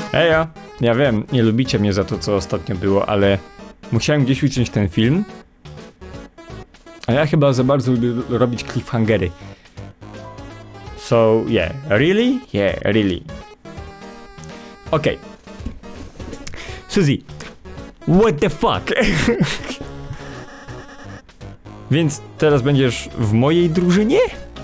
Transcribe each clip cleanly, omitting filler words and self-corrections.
Ejo, ja wiem, nie lubicie mnie za to, co ostatnio było, ale musiałem gdzieś uciąć ten film. A ja chyba za bardzo lubię robić cliffhangery. So, yeah. Really? Yeah, really. Okej. Suzy. What the fuck? Więc teraz będziesz w mojej drużynie?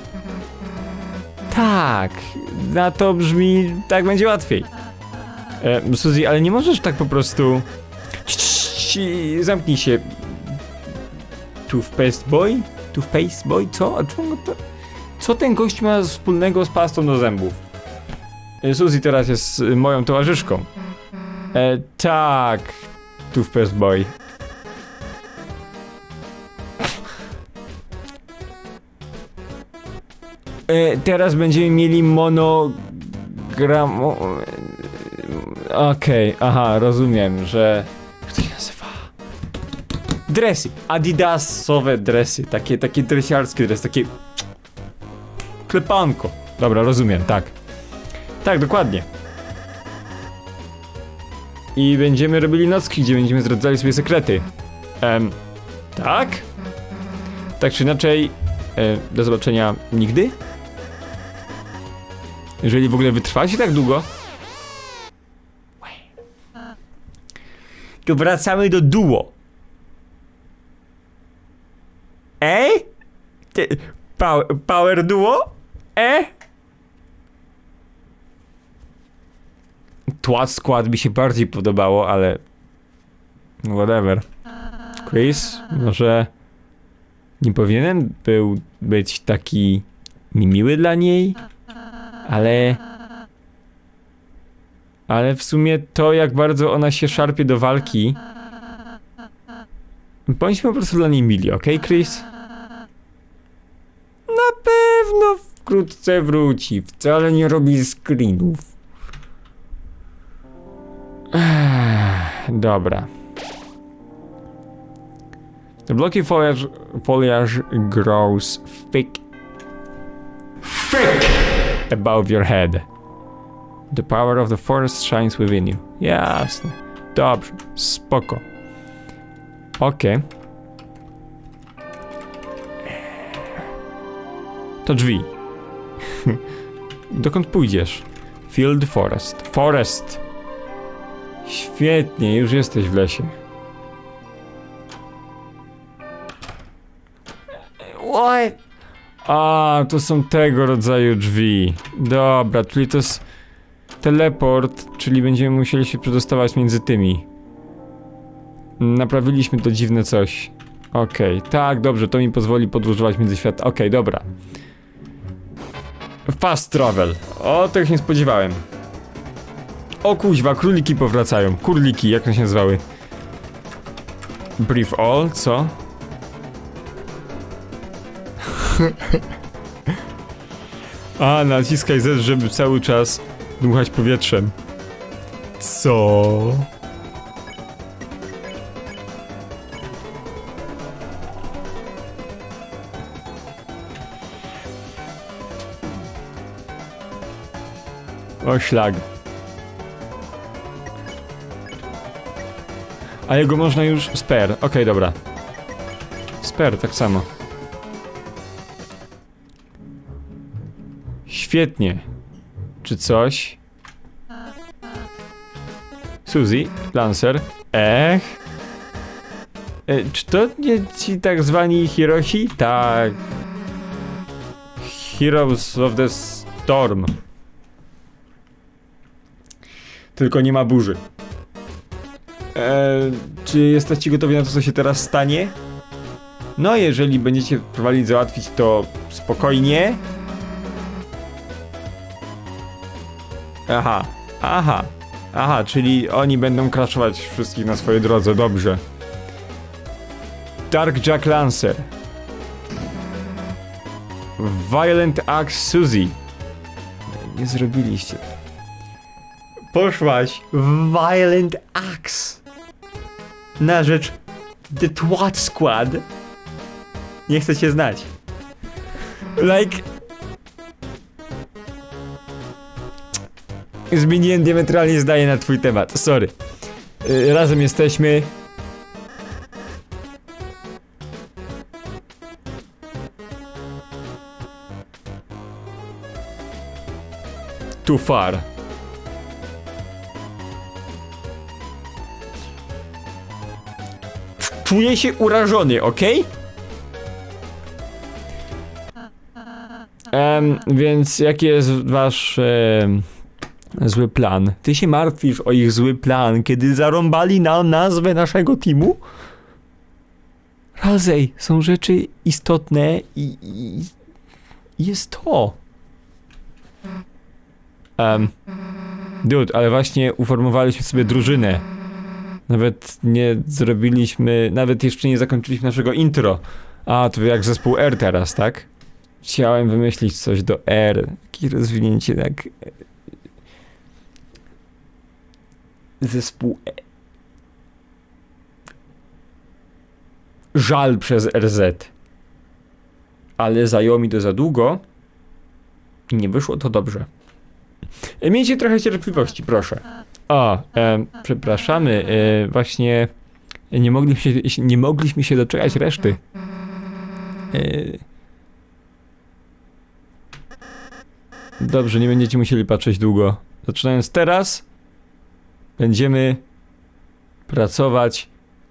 Tak. Na to brzmi... tak będzie łatwiej. Suzy, ale nie możesz tak po prostu... Zamknij się. Toothpaste boy? Toothpaste boy? Co? Co ten gość ma wspólnego z pastą do zębów? Suzy teraz jest moją towarzyszką. Tak. Toothpaste boy. Teraz będziemy mieli monogram... Okej, aha, rozumiem, że... Jak to się nazywa? Dresy, adidasowe dresy, takie dresiarskie dresy, takie... Klepanko. Dobra, rozumiem, tak. Tak, dokładnie. I będziemy robili nocki, gdzie będziemy zdradzali sobie sekrety. Tak? Tak czy inaczej, do zobaczenia nigdy? Jeżeli w ogóle wytrwacie tak długo. To wracamy do duo. Power duo? Twat Squad mi się bardziej podobało, ale... whatever. Chris, może... nie powinienem być taki... miły dla niej? Ale w sumie to, jak bardzo ona się szarpie do walki... bądźmy po prostu dla niej mili, okej, Chris? Na pewno wkrótce wróci, wcale nie robi screenów. Dobra. The blocky foliage grows thick above your head. The power of the forest shines within you. Jasne. Dobrze. Spoko. Okej. To drzwi. Dokąd pójdziesz? Field forest. Forest! Świetnie, już jesteś w lesie. What? A, to są tego rodzaju drzwi. Dobra, czyli to jest teleport, czyli będziemy musieli się przedostawać między tymi. Naprawiliśmy to dziwne coś. Okej, tak, dobrze, to mi pozwoli podróżować między światami. Okej, dobra. Fast travel. O, tego się nie spodziewałem. O kuźwa, króliki powracają. Kurliki, jak one się nazywały? Brief all, co? A, naciskaj Z, żeby cały czas dmuchać powietrzem. Co? O szlag. A jego można już... spare. Okej, dobra. Spare, tak samo. Świetnie. Czy coś? Suzy, Lancer. Czy to nie ci tak zwani Hiroshi? Tak. Heroes of the Storm. Tylko nie ma burzy. Czy jesteście gotowi na to, co się teraz stanie? No, jeżeli będziecie próbowali załatwić to spokojnie. Aha, czyli oni będą crashować wszystkich na swojej drodze, dobrze. Dark Jack Lancer. Violent Axe Suzy. Nie zrobiliście. Poszłaś w Violent Axe na rzecz The Twat Squad. Nie chcę cię znać. Like... Zmieniłem diametralnie zdanie na twój temat, sorry. Razem jesteśmy. Too far. Czuję się urażony, okej? Więc jaki jest wasz zły plan? Ty się martwisz o ich zły plan, kiedy zarąbali nam nazwę naszego teamu? Halsey, są rzeczy istotne i jest to. Dude, ale właśnie uformowaliśmy sobie drużynę. Nawet nie zrobiliśmy, nawet jeszcze nie zakończyliśmy naszego intro. A, to jak zespół R teraz, tak? Chciałem wymyślić coś do R. Takie rozwinięcie jak... Zespół E. Żal przez RZ. Ale zajęło mi to za długo i nie wyszło to dobrze. Miejcie trochę cierpliwości, proszę. O, przepraszamy, właśnie nie mogliśmy się doczekać reszty. Dobrze, nie będziecie musieli patrzeć długo. Zaczynając teraz, będziemy pracować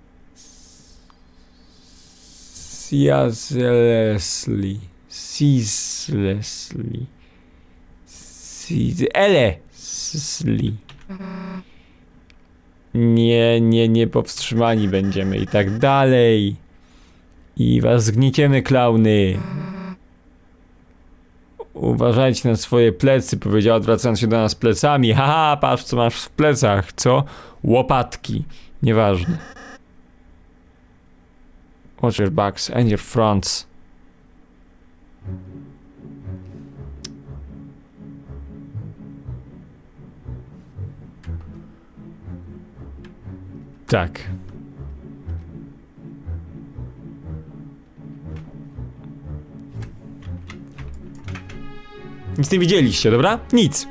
ceaselessly. Nie powstrzymani będziemy i tak dalej. I was zgnieciemy, klauny. Uważajcie na swoje plecy, powiedziała, odwracając się do nas plecami. Haha, patrz co masz w plecach, co? Łopatki. Nieważne. Watch your backs and your fronts. Tak. Nic nie widzieliście, dobra? Nic.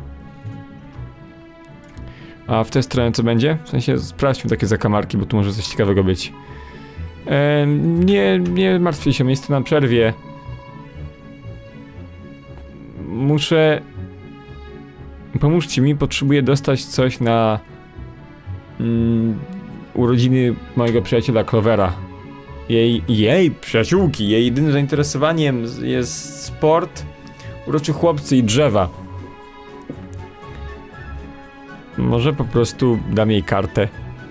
A w tę stronę co będzie? W sensie sprawdźmy takie zakamarki, bo tu może coś ciekawego być. Nie martwcie się, miejsce na przerwie. Muszę... Pomóżcie mi, potrzebuję dostać coś na... urodziny mojego przyjaciela Clovera. Jej przyjaciółki. Jej jedynym zainteresowaniem jest sport, uroczy chłopcy i drzewa. Może po prostu dam jej kartę.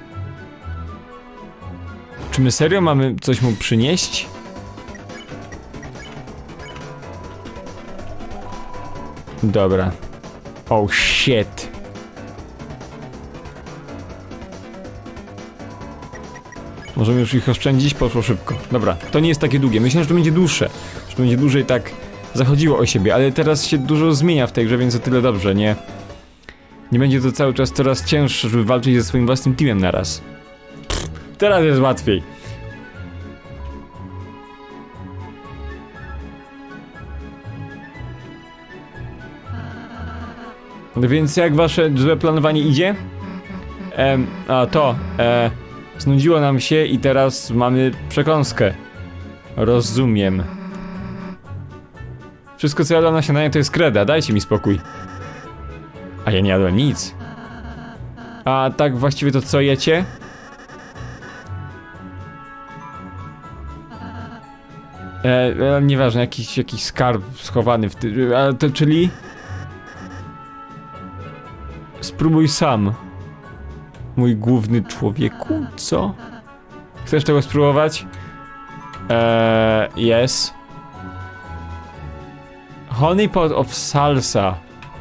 Czy my serio mamy coś mu przynieść? Dobra. Oh shit. Możemy już ich oszczędzić, poszło szybko. Dobra, to nie jest takie długie. Myślę, że to będzie dłuższe. Że to będzie dłużej tak zachodziło o siebie, ale teraz się dużo zmienia w tej grze, więc o tyle dobrze, nie? Nie będzie to cały czas coraz cięższe, żeby walczyć ze swoim własnym teamem naraz. Teraz jest łatwiej. Więc jak wasze złe planowanie idzie? Znudziło nam się i teraz mamy przekąskę. Rozumiem. Wszystko co jadłem na śniadanie to jest kreda, dajcie mi spokój. A ja nie jadłem nic. A tak właściwie to co jecie? Nieważne, jakiś skarb schowany w tym... czyli... Spróbuj sam. Mój główny człowieku, co? Chcesz tego spróbować? Yes. Honey pot of salsa.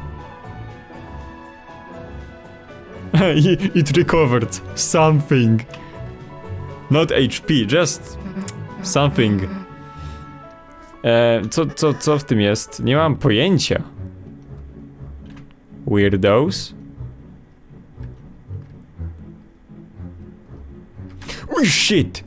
It recovered something. Not HP, just something. Co w tym jest? Nie mam pojęcia. Weirdos. Oh shit!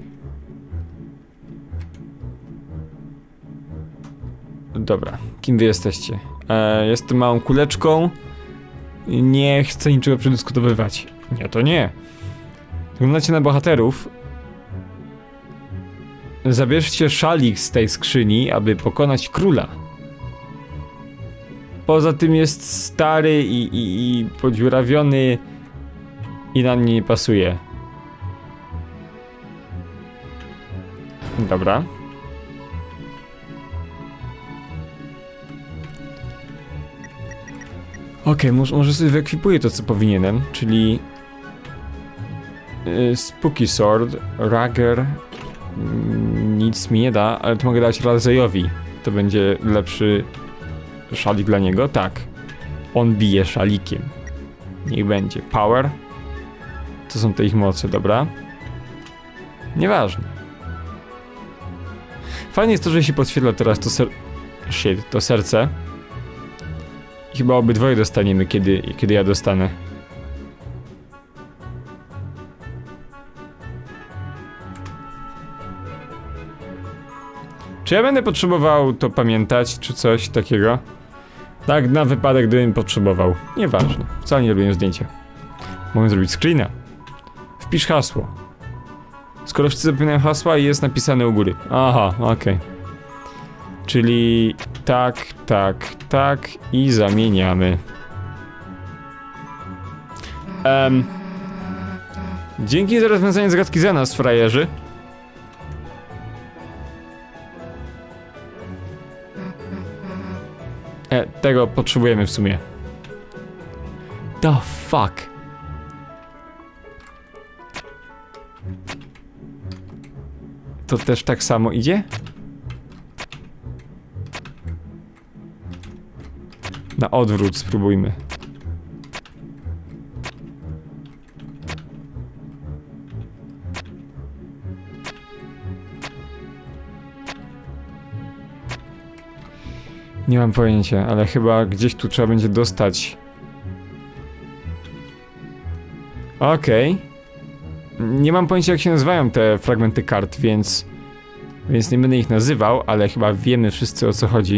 Dobra, kim wy jesteście? Jestem małą kuleczką. Nie chcę niczego przedyskutowywać. Nie, to nie. Wyglądacie na bohaterów. Zabierzcie szalik z tej skrzyni, aby pokonać króla. Poza tym jest stary i podziurawiony i na mnie nie pasuje. Dobra. Okej, może sobie wyekwipuję to, co powinienem, czyli... Spooky Sword, Rager... Nic mi nie da, ale to mogę dać Razejowi. To będzie lepszy szalik dla niego, tak. On bije szalikiem. Niech będzie. Power. To są te ich moce, dobra. Nieważne. Fajnie jest to, że się podświetla teraz to serce. I chyba obydwoje dostaniemy, kiedy ja dostanę. Czy ja będę potrzebował to pamiętać, czy coś takiego? Tak, na wypadek, gdybym potrzebował. Nieważne, wcale nie robiłem zdjęcia. Mogę zrobić screena. Wpisz hasło. Skoro wszyscy zapominają hasła i jest napisane u góry. Aha, okej. Czyli tak i zamieniamy. Dzięki za rozwiązanie zagadki za nas, frajerzy. Tego potrzebujemy w sumie. The fuck? To też tak samo idzie? Na odwrót spróbujmy. Nie mam pojęcia, ale chyba gdzieś tu trzeba będzie dostać. Okej. Nie mam pojęcia, jak się nazywają te fragmenty kart, więc nie będę ich nazywał, ale chyba wiemy wszyscy, o co chodzi.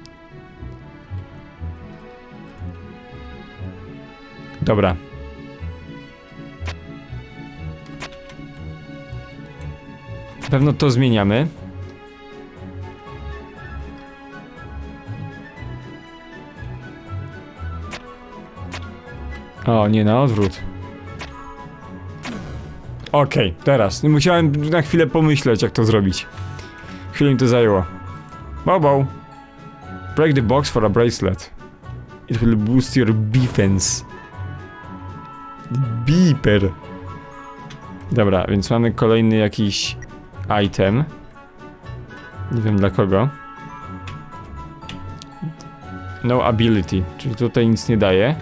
Dobra. Na pewno to zmieniamy. O, nie, na odwrót. Okej, teraz. Musiałem na chwilę pomyśleć, jak to zrobić. Chwilę mi to zajęło. Bobo. Break the box for a bracelet. It will boost your defense. Beeper. Dobra, więc mamy kolejny jakiś item. Nie wiem dla kogo. No ability, czyli tutaj nic nie daje.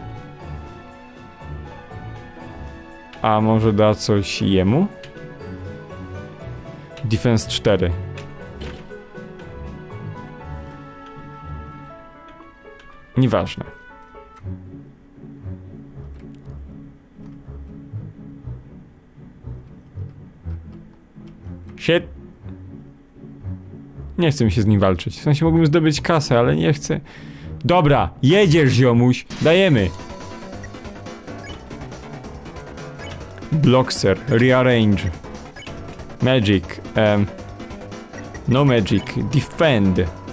A może da coś jemu? Defense 4. Nieważne. Shit. Nie chcę mi się z nim walczyć. W sensie mógłbym zdobyć kasę, ale nie chcę. Dobra, jedziesz, ziomuś. Dajemy. Bloxer, rearrange. Magic. No magic. Defend.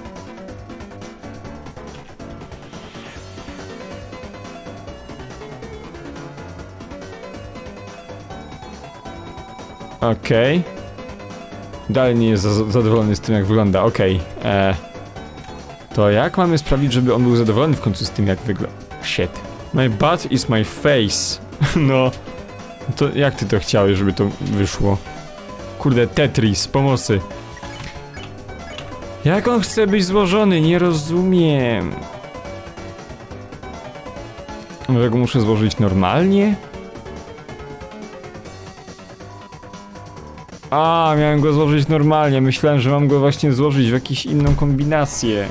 Okej. Dalej nie jest zadowolony z tym, jak wygląda. Okej. To jak mamy sprawić, żeby on był zadowolony w końcu z tym, jak wygląda? Shit. My butt is my face. No. To jak ty to chciałeś, żeby to wyszło? Kurde, Tetris, pomocy. Jak on chce być złożony? Nie rozumiem. Może go muszę złożyć normalnie? A, miałem go złożyć normalnie. Myślałem, że mam go właśnie złożyć w jakąś inną kombinację.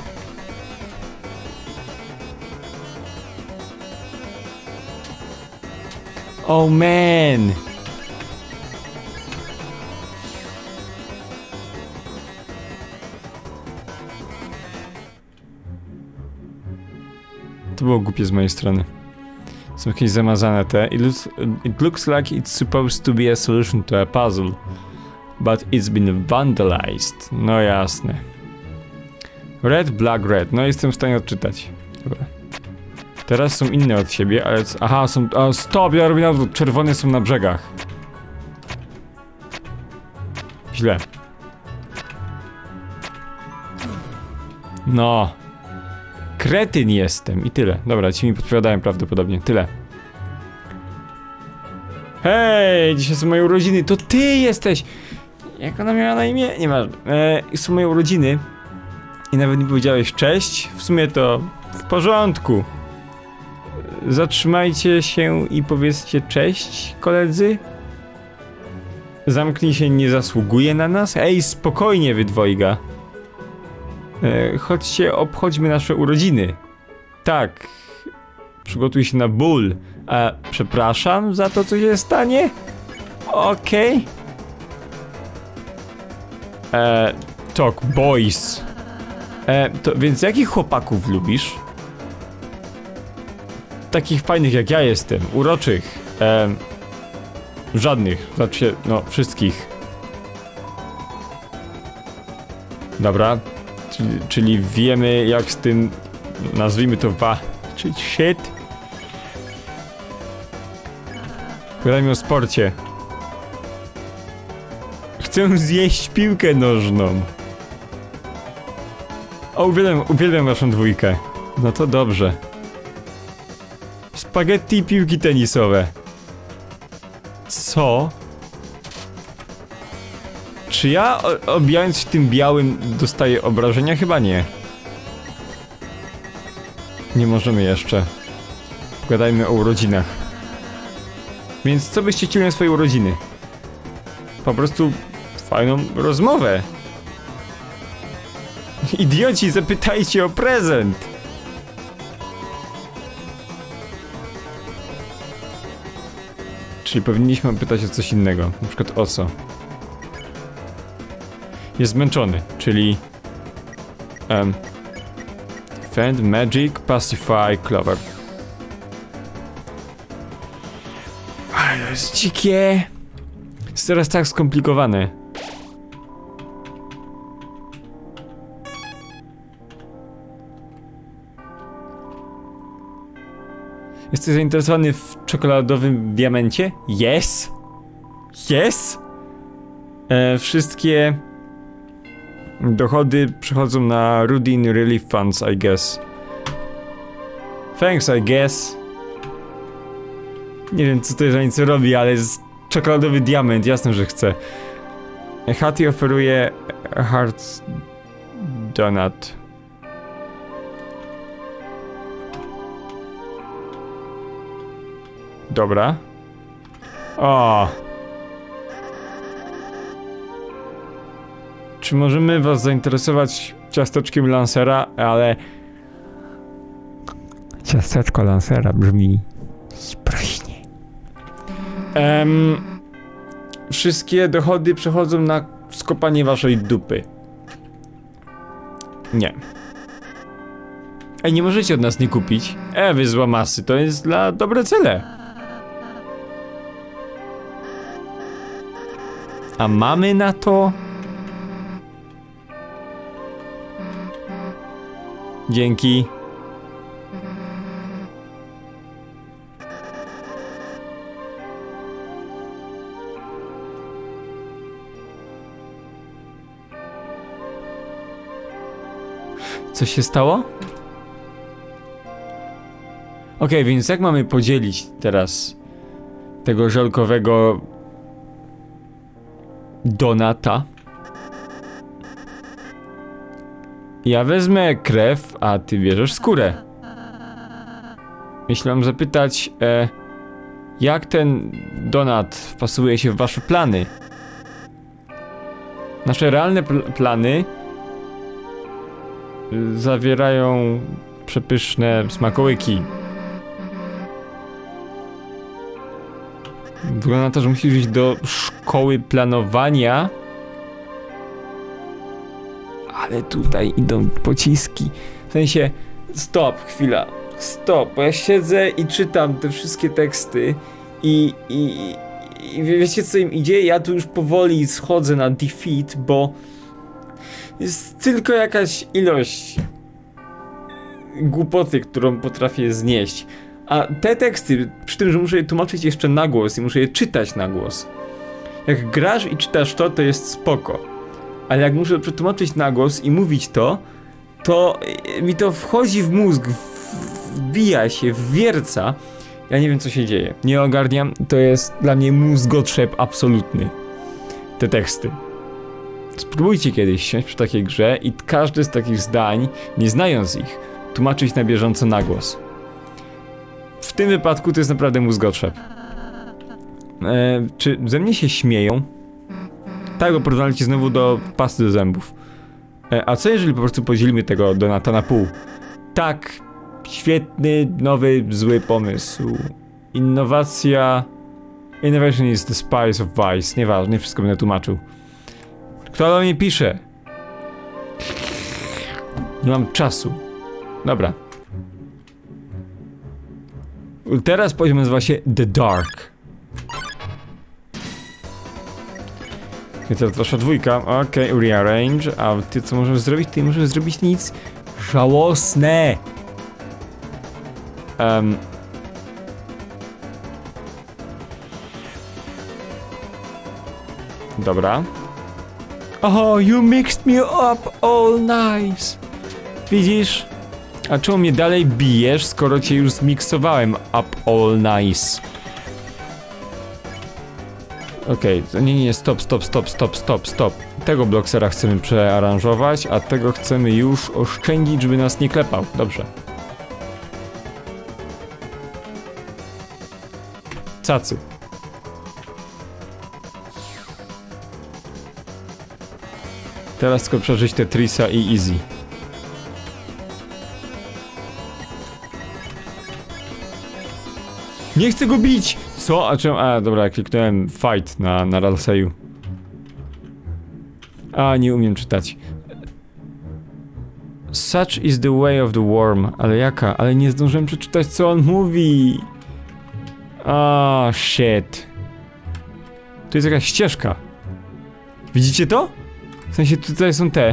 Oh man! To było głupie z mojej strony. Są jakieś zamazane te. It looks like it's supposed to be a solution to a puzzle. But it's been vandalized. No jasne. Red, black, red. No jestem w stanie odczytać. Dobra. Teraz są inne od siebie, ale... Aha, są... O, stop! Ja robię na odwrót. Czerwone są na brzegach. Źle. No. Kretyn jestem i tyle. Dobra, ci mi podpowiadają prawdopodobnie. Tyle. Hej, dzisiaj są moje urodziny. To ty jesteś! Jak ona miała na imię? Nieważne. Są moje urodziny. I nawet nie powiedziałeś cześć. W sumie to w porządku. Zatrzymajcie się i powiedzcie cześć, koledzy. Zamknij się, nie zasługuje na nas. Ej, spokojnie, wy dwojga. Chodźcie, obchodźmy nasze urodziny. Tak. Przygotuj się na ból. Przepraszam za to, co się stanie? Okej. Talk boys. Więc jakich chłopaków lubisz? Takich fajnych jak ja jestem, uroczych. Żadnych, znaczy, no, wszystkich. Dobra. Czyli wiemy jak z tym, nazwijmy to czyli shit. Gadajmy o sporcie. Chcę zjeść piłkę nożną. O, uwielbiam waszą dwójkę. No to dobrze. Spaghetti i piłki tenisowe. Co? Czy ja obijając się tym białym dostaję obrażenia? Chyba nie. Nie możemy jeszcze. Pogadajmy o urodzinach. Więc co byście chcieli na swoje urodziny? Po prostu fajną rozmowę. Idioci, zapytajcie o prezent. Czyli powinniśmy pytać o coś innego. Na przykład o co? Jest zmęczony, czyli... Defend, Magic, Pacify, Clover. Ale to jest dzikie. Jest teraz tak skomplikowane. Jesteś zainteresowany w czekoladowym diamencie? Yes! Yes! Wszystkie dochody przychodzą na Routine Relief Funds, I guess. Thanks, I guess. Nie wiem, co to za nic robi, ale jest czekoladowy diament, jasne, że chcę. Hattie oferuje Hearts Donut. Dobra. O. Czy możemy was zainteresować ciasteczkiem Lancera, ale... Ciasteczko Lancera brzmi... sprośnie. Wszystkie dochody przechodzą na skopanie waszej dupy. Nie. Ej, nie możecie od nas nie kupić. Wy złamasy, to jest dla dobre cele. A mamy na to? Dzięki. Co się stało? Okej, więc jak mamy podzielić teraz tego żelkowego donata? Ja wezmę krew, a ty bierzesz skórę. Myślałem zapytać, jak ten donat wpasuje się w wasze plany? Nasze realne plany zawierają przepyszne smakołyki. Wygląda na to, że musisz iść do szkoły planowania. Ale tutaj idą pociski. W sensie, stop, chwila. stop, bo ja siedzę i czytam te wszystkie teksty i wiecie co im idzie? Ja tu już powoli schodzę na defeat, bo jest tylko jakaś ilość głupoty, którą potrafię znieść. A te teksty, przy tym, że muszę je tłumaczyć jeszcze na głos i muszę je czytać na głos. Jak grasz i czytasz to jest spoko. Ale jak muszę przetłumaczyć na głos i mówić to mi to wchodzi w mózg, wbija się, wwierca. Ja nie wiem co się dzieje. Nie ogarniam, to jest dla mnie mózgotrzep absolutny. Te teksty. Spróbujcie kiedyś siąść przy takiej grze i każde z takich zdań, nie znając ich, tłumaczyć na bieżąco na głos. W tym wypadku to jest naprawdę mózgotrzep. Czy ze mnie się śmieją? Tak, bo porównali cię znowu do pasty do zębów. A co jeżeli po prostu podzielimy tego donata na pół? Tak, świetny, nowy, zły pomysł. Innovation is the spice of vice. Nieważne, wszystko będę tłumaczył. Kto do mnie pisze? Nie mam czasu. Dobra. Teraz poziom nazywa się The Dark. I teraz wasza dwójka. Okej, rearrange. A ty co możesz zrobić? Ty nie możesz zrobić nic. Żałosne! Dobra. Oh, you mixed me up all nice. Widzisz? A czemu mnie dalej bijesz, skoro cię już zmiksowałem up all nice? Okej, nie, stop. Tego bloksera chcemy przearanżować, a tego chcemy już oszczędzić, żeby nas nie klepał. Dobrze. Cacy. Teraz tylko przeżyć te Trisa i Easy. Nie chcę go bić! Co? A czemu? A, dobra, kliknąłem fight na Ralseju. A, nie umiem czytać. Such is the way of the worm. Ale jaka? Ale nie zdążyłem przeczytać, co on mówi. Ah, shit. Tu jest jakaś ścieżka. Widzicie to? W sensie tutaj są te.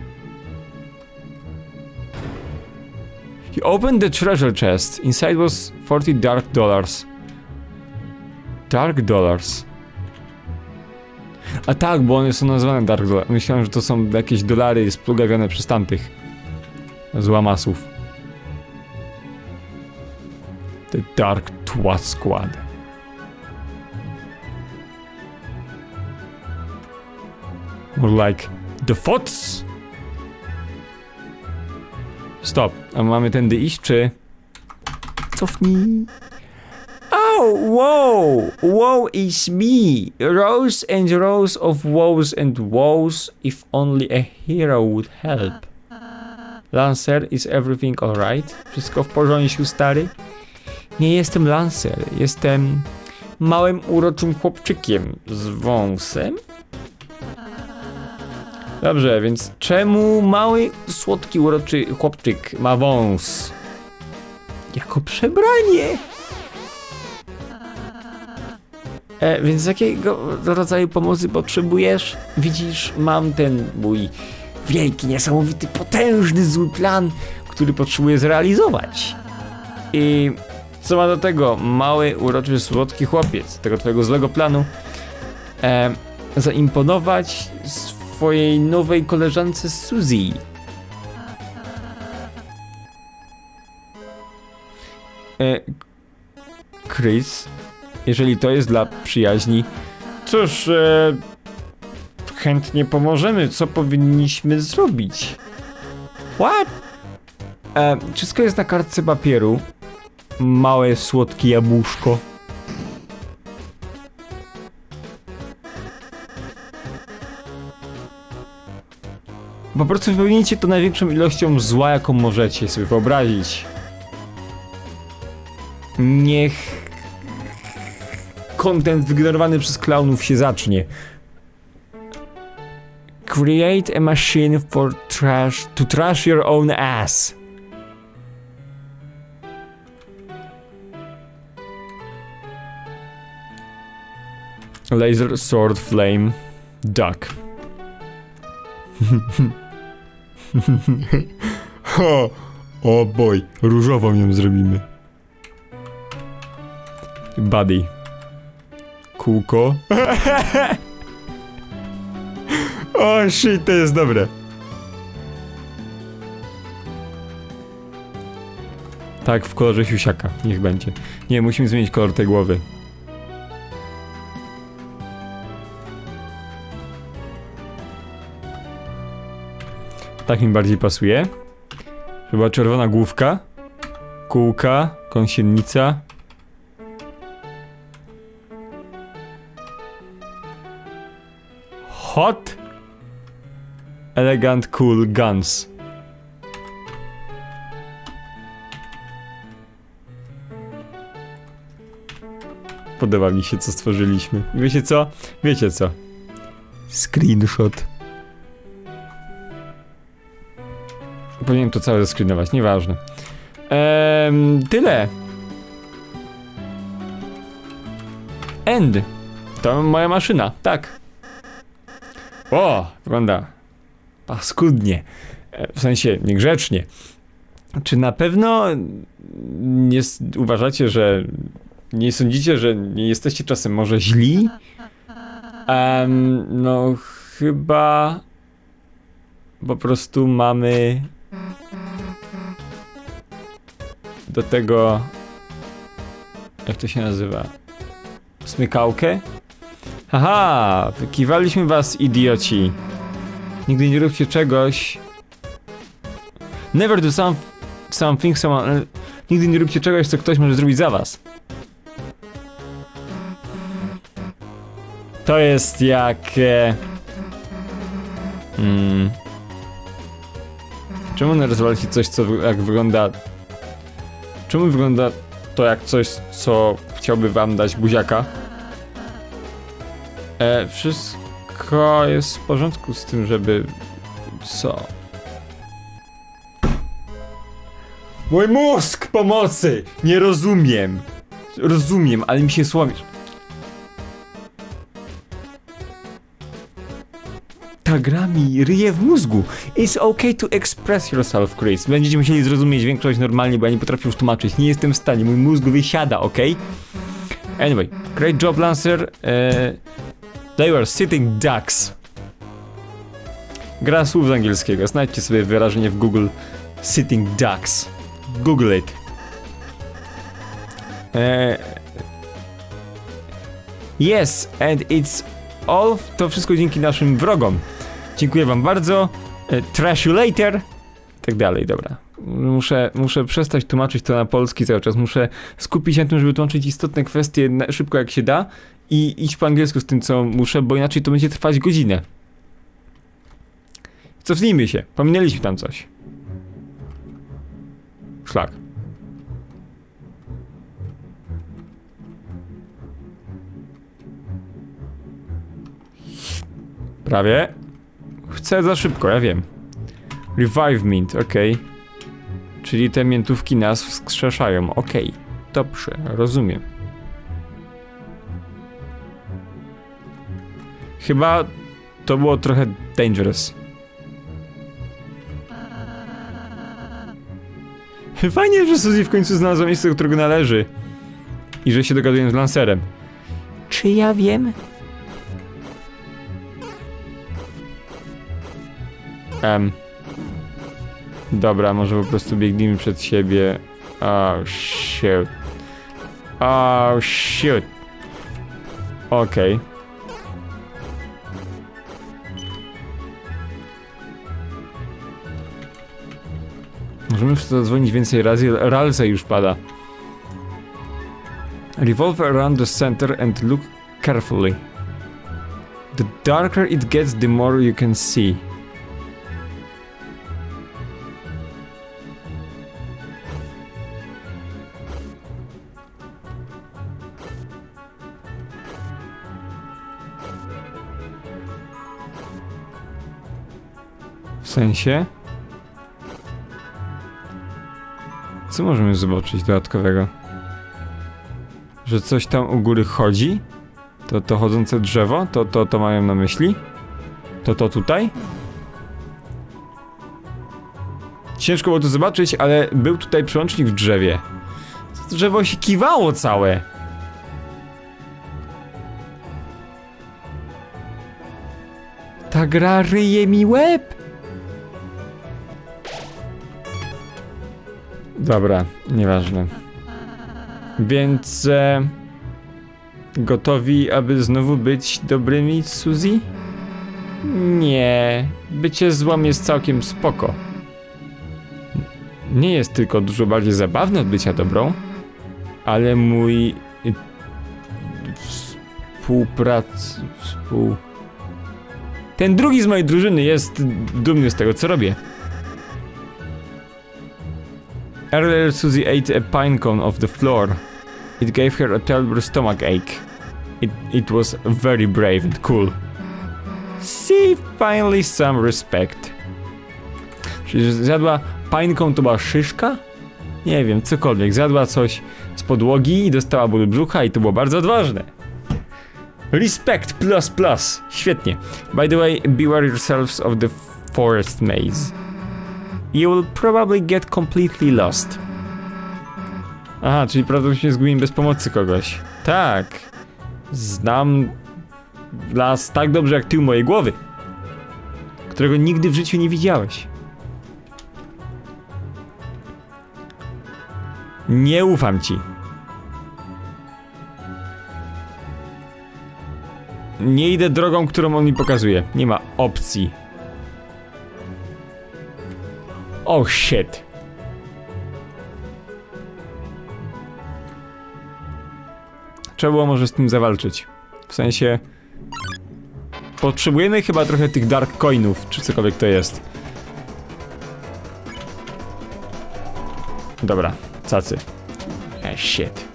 He opened the treasure chest. Inside was 40 dark dollars. Dark dollars. A tak, bo one są nazywane dark dollars. Myślałem, że to są jakieś dolary splugawione przez tamtych złamasów. The Dark Twat Squad. More like the Fots. Stop. A mamy tędy iść, czy... Cofnij. Oh, wow! Woe is me! Rows and rows of woes and woes, if only a hero would help. Lancer, is everything alright? Wszystko w porządku, stary? Nie jestem Lancer, jestem małym, uroczym chłopczykiem z wąsem. Dobrze, więc czemu mały, słodki, uroczy chłopczyk ma wąs? Jako przebranie! Więc jakiego rodzaju pomocy potrzebujesz? Widzisz, mam ten mój wielki, niesamowity, potężny, zły plan, który potrzebuję zrealizować. I co ma do tego mały, uroczy, słodki chłopiec, tego twojego złego planu, zaimponować swojej nowej koleżance Suzy. Chris, jeżeli to jest dla przyjaźni, cóż, chętnie pomożemy. Co powinniśmy zrobić? What? Wszystko jest na kartce papieru. Małe, słodkie jabłuszko. Po prostu wypełnijcie to największą ilością zła, jaką możecie sobie wyobrazić. Niech content wygenerowany przez klaunów się zacznie. Create a machine for trash to trash your own ass. Laser Sword Flame Duck. O boy, różową ją zrobimy. Buddy. Kółko. O shit, to jest dobre. Tak, w kolorze siusiaka, niech będzie. Nie, musimy zmienić kolor tej głowy. Tak mi bardziej pasuje. Chyba czerwona główka. Kółka, kąsienica. Hot. Elegant, cool guns. Podoba mi się, co stworzyliśmy. Wiecie co? Wiecie co? Screenshot. Powinienem to całe zescreenować, nieważne. Tyle. End. To moja maszyna, tak. O, wygląda paskudnie. W sensie, niegrzecznie. Czy na pewno nie uważacie, że... Nie sądzicie, że nie jesteście czasem może źli? No chyba... Po prostu mamy... Do tego... Jak to się nazywa? Smykałkę? Haha! Wykiwaliśmy was, idioci. Nigdy nie róbcie czegoś... Never do something someone... Nigdy nie róbcie czegoś, co ktoś może zrobić za was. To jest jak... Czemu narysowaliście coś, co jak wygląda... Czemu wygląda to jak coś, co chciałby wam dać buziaka? Wszystko jest w porządku z tym, żeby... Co? Mój mózg pomocy! Nie rozumiem! Rozumiem, ale mi się słami... Ta gra mi ryje w mózgu. It's okay to express yourself, Chris. Będziecie musieli zrozumieć większość normalnie, bo ja nie potrafię już tłumaczyć. Nie jestem w stanie, mój mózg wysiada, okay? Anyway, great job, Lancer. They were sitting ducks. Gra słów z angielskiego. Znajdźcie sobie wyrażenie w Google. Sitting ducks. Google it. Yes, and it's all... To wszystko dzięki naszym wrogom. Dziękuję wam bardzo. Trash you later. Tak dalej, dobra. Muszę przestać tłumaczyć to na polski cały czas. Muszę skupić się na tym, żeby tłumaczyć istotne kwestie szybko jak się da i iść po angielsku z tym, co muszę, bo inaczej to będzie trwać godzinę. Cofnijmy się. Pominęliśmy tam coś. Szlak. Prawie. Chcę za szybko, ja wiem. Revive mint, okej. Czyli te miętówki nas wskrzeszają, okej. Dobrze, rozumiem. Chyba to było trochę dangerous. Fajnie, że Suzy w końcu znalazła miejsce, do którego należy. I że się dogaduję z Lancerem. Czy ja wiem? Dobra, może po prostu biegnijmy przed siebie. Oh shit. Oh shit. Okej. Możemy w to zadzwonić więcej razy. Ralce już pada. Revolve around the center and look carefully. The darker it gets, the more you can see. W sensie? Co możemy zobaczyć dodatkowego? Że coś tam u góry chodzi? To chodzące drzewo? To mają na myśli? To tutaj? Ciężko było to zobaczyć, ale był tutaj przełącznik w drzewie. To drzewo się kiwało całe. Ta gra ryje mi łeb. Dobra, nieważne. Więc... gotowi, aby znowu być dobrymi, Suzy? Nie. Bycie złą jest całkiem spoko. Nie jest tylko dużo bardziej zabawne od bycia dobrą, ale mój... Ten drugi z mojej drużyny jest dumny z tego, co robię. Earlier Suzy ate a pine cone off the floor. It gave her a terrible stomach ache. It was very brave and cool. See, finally some respect. Czyli zjadła pine cone, to była szyszka? Nie wiem, cokolwiek. Zjadła coś z podłogi i dostała ból brzucha i to było bardzo odważne. Respect plus plus. Świetnie. By the way, beware yourselves of the forest maze. You will probably get completely lost. Aha, czyli prawdopodobnie zgubimy bez pomocy kogoś. Tak. Znam las tak dobrze jak tył mojej głowy, którego nigdy w życiu nie widziałeś. Nie ufam ci. Nie idę drogą, którą on mi pokazuje. Nie ma opcji. Oh shit. Trzeba było może z tym zawalczyć. W sensie... potrzebujemy chyba trochę tych dark coinów, czy cokolwiek to jest. Dobra, cacy. Shit.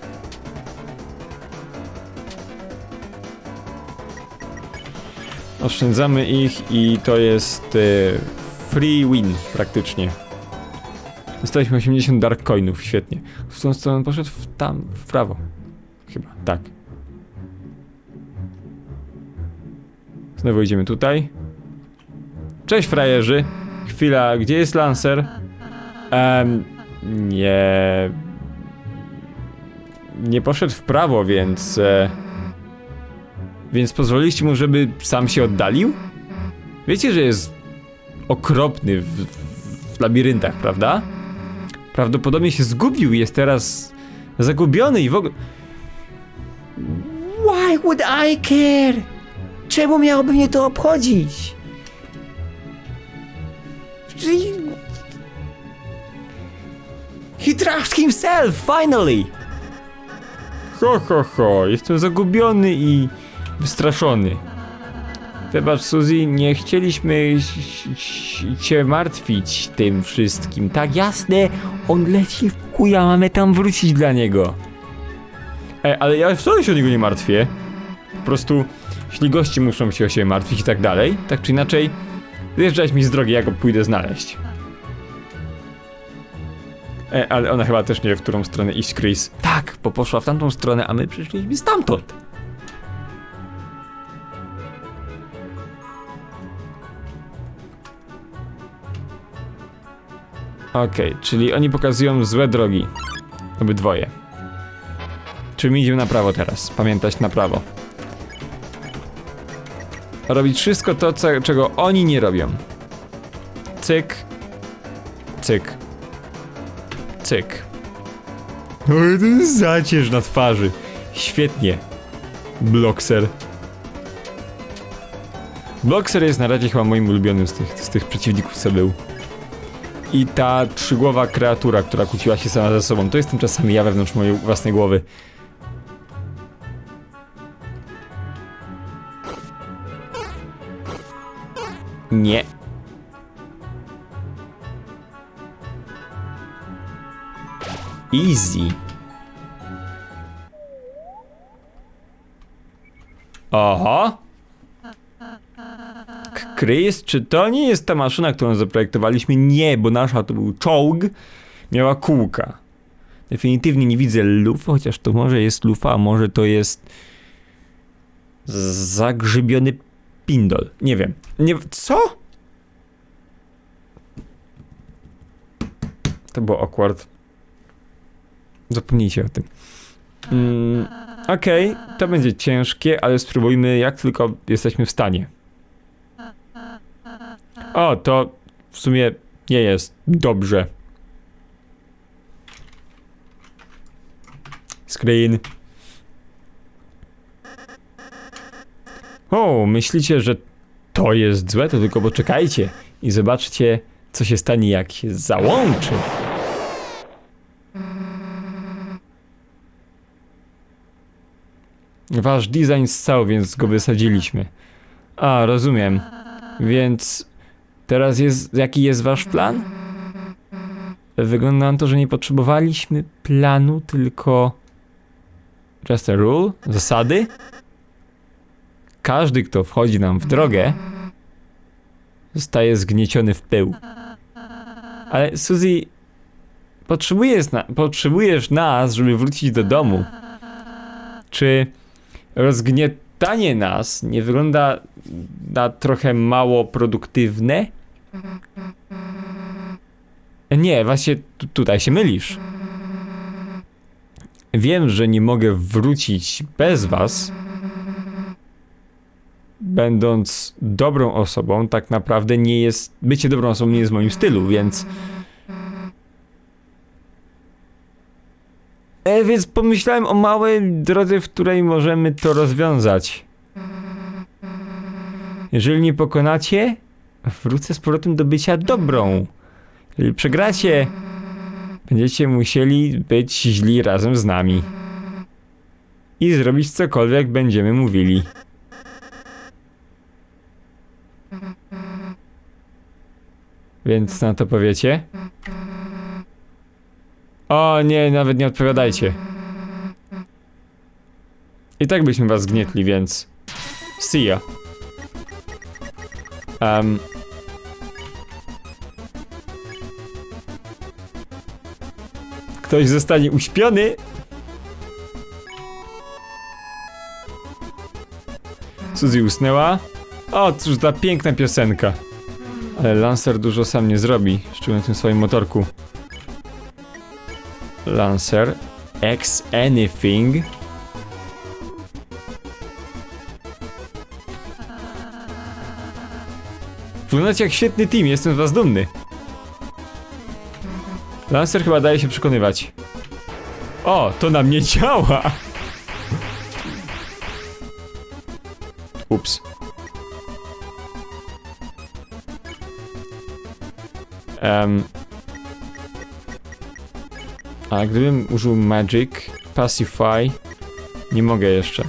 Oszczędzamy ich i to jest free win praktycznie. Dostaliśmy 80 dark coinów, świetnie. W tą stronę poszedł w prawo. Chyba, tak. Znowu idziemy tutaj. Cześć frajerzy. Chwila, gdzie jest Lancer? Nie... Nie poszedł w prawo, więc... Więc pozwoliliście mu, żeby sam się oddalił? Wiecie, że jest okropny w labiryntach, prawda? Prawdopodobnie się zgubił i jest teraz zagubiony i w ogóle... Why would I care? Czemu miałoby mnie to obchodzić? He trashed himself, finally! Ho, jestem zagubiony i wystraszony. Wybacz, Suzy, nie chcieliśmy cię martwić tym wszystkim. Tak, jasne, on leci w chuja, mamy tam wrócić dla niego. Ale ja wcale się o niego nie martwię. Po prostu, jeśli goście muszą się o siebie martwić i tak dalej, tak czy inaczej, wyjeżdżać mi z drogi, ja go pójdę znaleźć. Ale ona chyba też nie wie, w którą stronę iść, Chris. Tak, bo poszła w tamtą stronę, a my przyszliśmy stamtąd. Okej, czyli oni pokazują złe drogi. Obydwoje. Czyli my idziemy na prawo teraz. Pamiętać na prawo. Robić wszystko to, czego oni nie robią. Cyk. Cyk. Cyk. No i ten zacierz na twarzy. Świetnie. Bloxer. Bloxer jest na razie chyba moim ulubionym z tych przeciwników, co był. I ta trzygłowa kreatura, która kłóciła się sama ze sobą. To jestem czasami ja wewnątrz mojej własnej głowy. Nie. Easy. Aha. Chris, czy to nie jest ta maszyna, którą zaprojektowaliśmy? Nie, bo nasza to był czołg. Miała kółka. Definitywnie nie widzę lufy, chociaż to może jest lufa, a może to jest... Zagrzybiony pindol. Nie wiem. Nie... Co? To było awkward. Zapomnijcie o tym. Okej, to będzie ciężkie, ale spróbujmy jak tylko jesteśmy w stanie. O, to w sumie nie jest dobrze. Screen. O, myślicie, że to jest złe? To tylko poczekajcie i zobaczcie, co się stanie, jak się załączy. Wasz design ssał, więc go wysadziliśmy. A, rozumiem. Więc teraz jaki jest wasz plan? Wygląda na to, że nie potrzebowaliśmy planu, tylko just a rule, zasady. Każdy, kto wchodzi nam w drogę, zostaje zgnieciony w pył. Ale Suzy, potrzebujesz nas, żeby wrócić do domu. Czy rozgniatanie nas nie wygląda na trochę mało produktywne? Nie, właśnie tutaj się mylisz. Wiem, że nie mogę wrócić bez was. Będąc dobrą osobą, tak naprawdę nie jest... Bycie dobrą osobą nie jest w moim stylu, więc... Więc pomyślałem o małej drodze, w której możemy to rozwiązać. Jeżeli nie pokonacie, wrócę z powrotem do bycia dobrą. Jeżeli przegracie, będziecie musieli być źli razem z nami. I zrobić cokolwiek będziemy mówili. Więc na to powiecie? O nie, nawet nie odpowiadajcie. I tak byśmy was zgnietli, więc... See ya. Ktoś zostanie uśpiony. Suzy usnęła. O, cóż za piękna piosenka. Ale Lancer dużo sam nie zrobi, szczególnie w tym swoim motorku. Lancer X anything. Wyglądacie jak świetny team, jestem z was dumny. Lancer chyba daje się przekonywać. O, to na mnie działa! Ups. A gdybym użył Magic, Pacify, nie mogę jeszcze.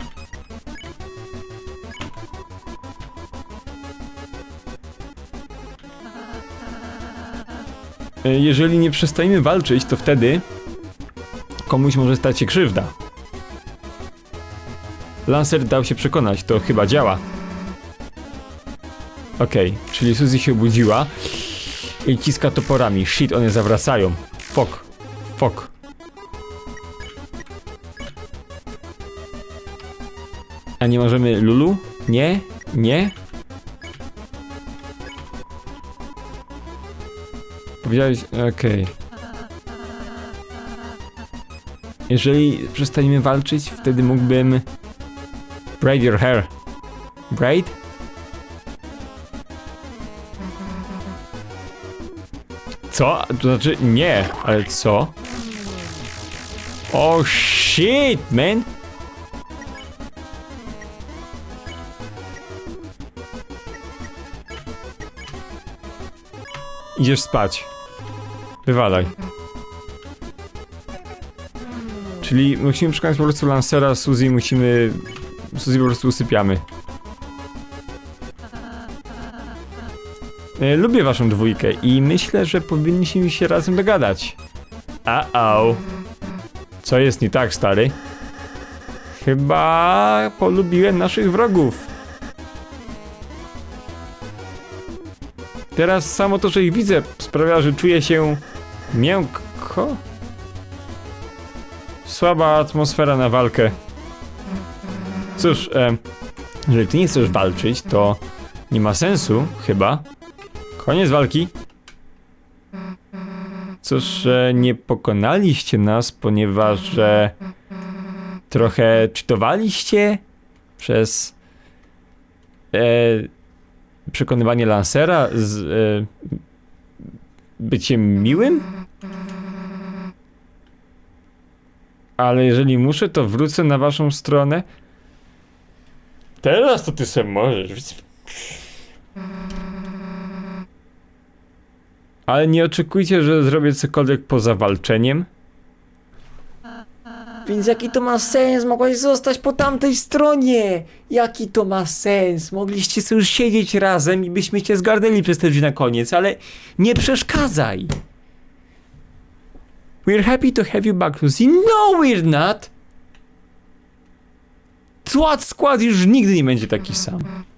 Jeżeli nie przestajemy walczyć, to wtedy komuś może stać się krzywda. Lancer dał się przekonać, to chyba działa. Okej, czyli Suzy się obudziła i ciska toporami. Shit, one zawracają. Fuck. Fuck. A nie możemy Lulu? Nie? Nie? Powiedziałeś... Okej. Jeżeli przestaniemy walczyć, wtedy mógłbym... Braid your hair. Braid? Co? To znaczy nie, ale co? Oh shit, man! Idziesz spać. Wywalaj. Czyli musimy przekonać po prostu Lancera, Suzy musimy... Suzy po prostu usypiamy. Lubię waszą dwójkę i myślę, że powinniśmy się razem dogadać. Uh-oh. Co jest nie tak, stary? Chyba polubiłem naszych wrogów. Teraz samo to, że ich widzę, sprawia, że czuję się miękko. Słaba atmosfera na walkę. Cóż, jeżeli ty nie chcesz walczyć, to nie ma sensu, chyba. Koniec walki. Cóż, nie pokonaliście nas, ponieważ trochę czytowaliście przez przekonywanie Lancera z byciem miłym? Ale jeżeli muszę, to wrócę na waszą stronę. Teraz to ty sam możesz. Ale nie oczekujcie, że zrobię cokolwiek poza walczeniem. Więc jaki to ma sens? Mogłaś zostać po tamtej stronie! Jaki to ma sens? Mogliście sobie już siedzieć razem i byśmy cię zgarnęli przez te drzwi na koniec, ale nie przeszkadzaj! We're happy to have you back, Lucy. No, we're not! SWAT skład już nigdy nie będzie taki sam.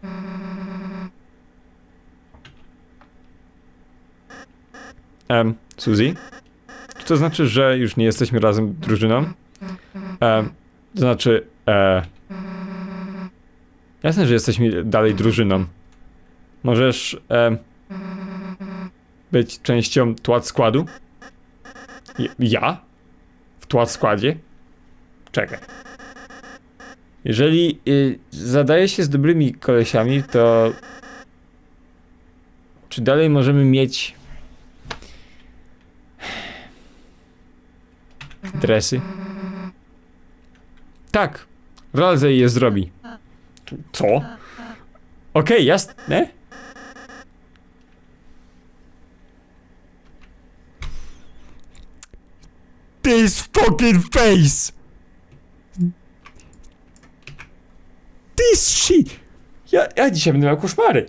Suzy? Czy to znaczy, że już nie jesteśmy razem drużyną? To znaczy, jasne, że jesteśmy dalej drużyną. Możesz, być częścią TWAT składu? Ja? W TWAT składzie? Czekaj. Jeżeli zadaje się z dobrymi kolesiami, to czy dalej możemy mieć dresy? Tak, Ralsei je zrobi. Co? Okej, jasne? This fucking face! This shit! Ja dzisiaj będę miał koszmary.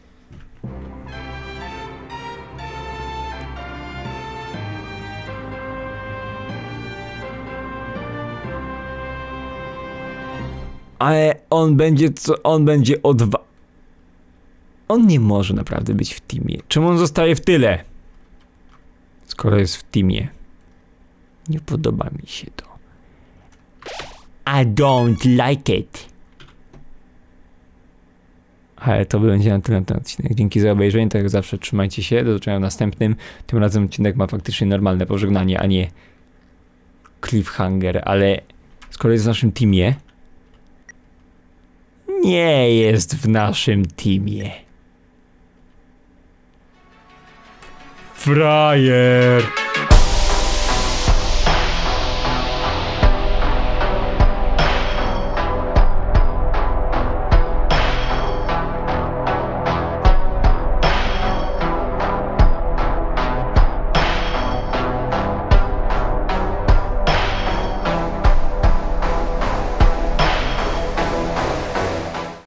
Ale on będzie On nie może naprawdę być w teamie. Czemu on zostaje w tyle? Skoro jest w teamie. Nie podoba mi się to. I don't like it. Ale to będzie na tyle na ten odcinek. Dzięki za obejrzenie, tak jak zawsze trzymajcie się. Do zobaczenia w następnym. Tym razem odcinek ma faktycznie normalne pożegnanie, a nie cliffhanger, ale skoro jest w naszym teamie, nie jest w naszym teamie. Frajer!